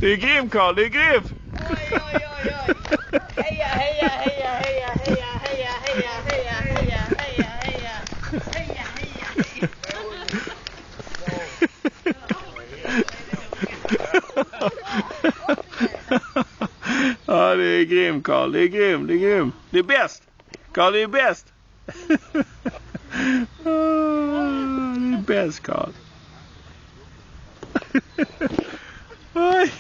Det är grym, Karl, det är grym! Oj, oj, oj, oj. Heja, heja, heja, heja, heja, heja, heja, heja, heja, heja, heja, heja, heja, Ja, det är grym, Karl, det är grym, det är grym. Det är bäst! Karl, det är bäst! Det är bäst, Karl. Oj!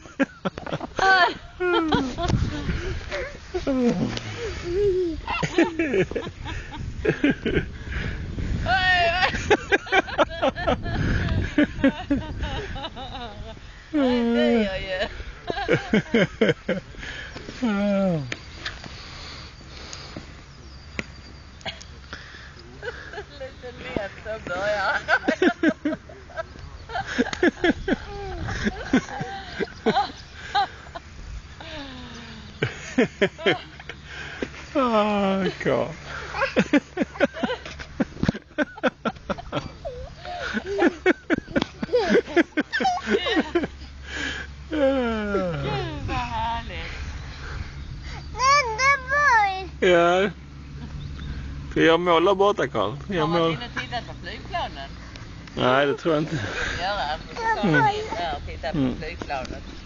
det gör ju. Lite lätt så börjar. Karl. Vad härligt. Ja. Ska jag måla borta, Karl? Har man inne och tittat på flygplanen? Nej, det tror jag inte. Göra. Så tar man in där och tittar på flygplanet.